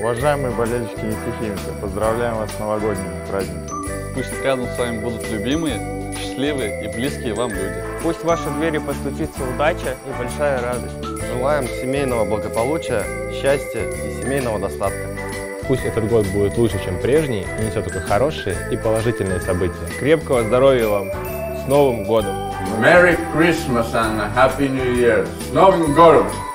Уважаемые болельщики нефтехимика, поздравляем вас с новогодними праздниками. Пусть рядом с вами будут любимые, счастливые и близкие вам люди. Пусть в ваши двери постучится удача и большая радость. Желаем семейного благополучия, счастья и семейного достатка. Пусть этот год будет лучше, чем прежний, и несет только хорошие и положительные события. Крепкого здоровья вам! С Новым годом! Merry Christmas and Happy New Year! С Новым годом!